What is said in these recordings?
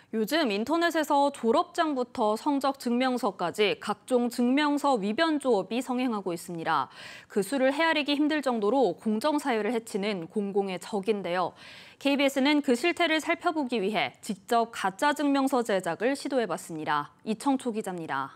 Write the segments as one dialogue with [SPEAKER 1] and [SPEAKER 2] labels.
[SPEAKER 1] 요즘 인터넷에서 졸업장부터 성적 증명서까지 각종 증명서 위변 조업이 성행하고 있습니다. 그 수를 헤아리기 힘들 정도로 공정사회를 해치는 공공의 적인데요. KBS는 그 실태를 살펴보기 위해 직접 가짜 증명서 제작을 시도해봤습니다. 이청초 기자입니다.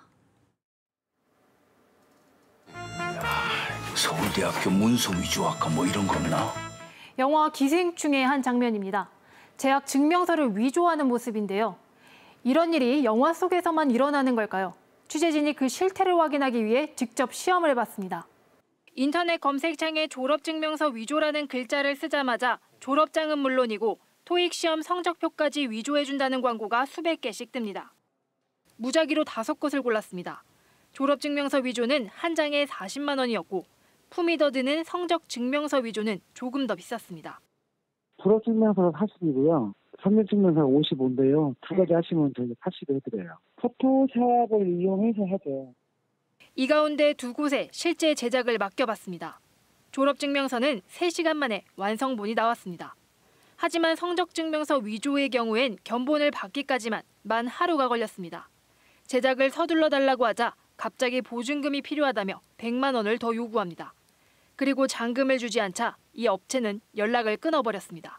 [SPEAKER 2] 서울대학교 문서 위조학과 뭐 이런 거나?
[SPEAKER 3] 영화 기생충의 한 장면입니다. 재학 증명서를 위조하는 모습인데요. 이런 일이 영화 속에서만 일어나는 걸까요? 취재진이 그 실태를 확인하기 위해 직접 시험을 해봤습니다. 인터넷 검색창에 졸업증명서 위조라는 글자를 쓰자마자 졸업장은 물론이고 토익 시험 성적표까지 위조해준다는 광고가 수백 개씩 뜹니다. 무작위로 5곳을 골랐습니다. 졸업증명서 위조는 한 장에 40만 원이었고 품이 더 드는 성적증명서 위조는 조금 더 비쌌습니다.
[SPEAKER 4] 졸업증명서가 40이고요. 성적증명서가 55인데요. 두 가지 하시면 저희가 80을 해드려요. 포토샵을 이용해서 하죠.
[SPEAKER 3] 이 가운데 2곳에 실제 제작을 맡겨봤습니다. 졸업증명서는 3시간 만에 완성본이 나왔습니다. 하지만 성적증명서 위조의 경우엔 견본을 받기까지만 만 하루가 걸렸습니다. 제작을 서둘러 달라고 하자 갑자기 보증금이 필요하다며 100만 원을 더 요구합니다. 그리고 잔금을 주지 않자 이 업체는 연락을 끊어버렸습니다.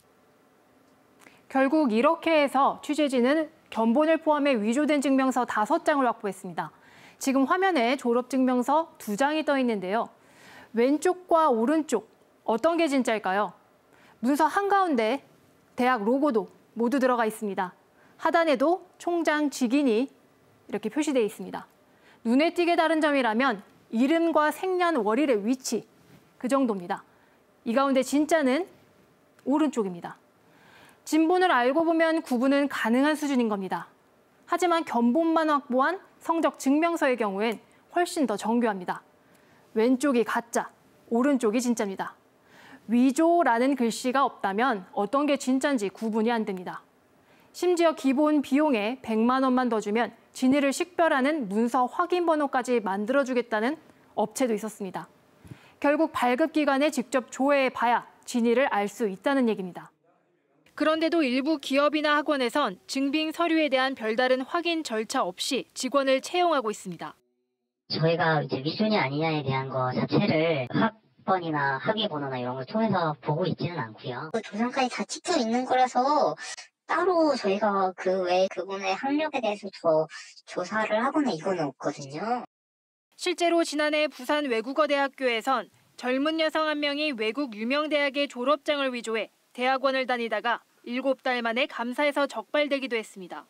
[SPEAKER 3] 결국 이렇게 해서 취재진은 견본을 포함해 위조된 증명서 5장을 확보했습니다. 지금 화면에 졸업증명서 2장이 떠 있는데요. 왼쪽과 오른쪽 어떤 게 진짜일까요? 문서 한가운데 대학 로고도 모두 들어가 있습니다. 하단에도 총장 직인이 이렇게 표시되어 있습니다. 눈에 띄게 다른 점이라면 이름과 생년월일의 위치, 그 정도입니다. 이 가운데 진짜는 오른쪽입니다. 진본을 알고 보면 구분은 가능한 수준인 겁니다. 하지만 견본만 확보한 성적 증명서의 경우엔 훨씬 더 정교합니다. 왼쪽이 가짜, 오른쪽이 진짜입니다. 위조라는 글씨가 없다면 어떤 게 진짜인지 구분이 안 됩니다. 심지어 기본 비용에 100만 원만 더 주면 진위를 식별하는 문서 확인 번호까지 만들어주겠다는 업체도 있었습니다. 결국 발급기관에 직접 조회해봐야 진위를 알 수 있다는 얘기입니다. 그런데도 일부 기업이나 학원에선 증빙 서류에 대한 별다른 확인 절차 없이 직원을 채용하고 있습니다.
[SPEAKER 5] 저희가 이제 위순이 아니냐에 대한 거 자체를 학번이나 학위 번호나 이런 걸 통해서 보고 있지는 않고요.
[SPEAKER 6] 조상까지 다 찍혀 있는 거라서 따로 저희가 그 외에 그분의 학력에 대해서 더 조사를 하거나 이거는 없거든요.
[SPEAKER 3] 실제로 지난해 부산 외국어대학교에선 젊은 여성 한 명이 외국 유명 대학의 졸업장을 위조해 대학원을 다니다가 7달 만에 감사에서 적발되기도 했습니다.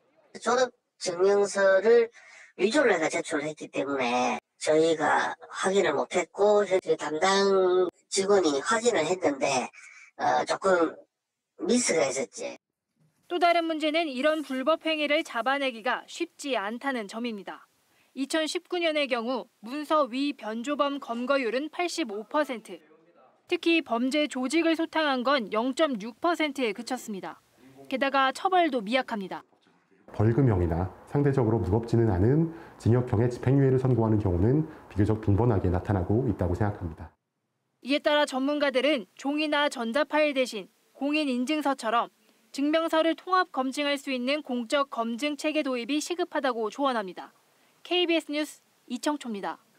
[SPEAKER 6] 졸업증명서를 위조를 해서 제출을 했기 때문에 저희가 확인을 못했고 담당 직원이 확인을 했는데 조금 미스가 있었지.
[SPEAKER 3] 또 다른 문제는 이런 불법 행위를 잡아내기가 쉽지 않다는 점입니다. 2019년의 경우 문서 위변조범 검거율은 85%, 특히 범죄 조직을 소탕한 건 0.6%에 그쳤습니다. 게다가 처벌도 미약합니다.
[SPEAKER 7] 벌금형이나 상대적으로 무겁지는 않은 징역형의 집행유예를 선고하는 경우는 비교적 빈번하게 나타나고 있다고 생각합니다.
[SPEAKER 3] 이에 따라 전문가들은 종이나 전자파일 대신 공인인증서처럼 증명서를 통합 검증할 수 있는 공적 검증 체계 도입이 시급하다고 조언합니다. KBS 뉴스 이청초입니다.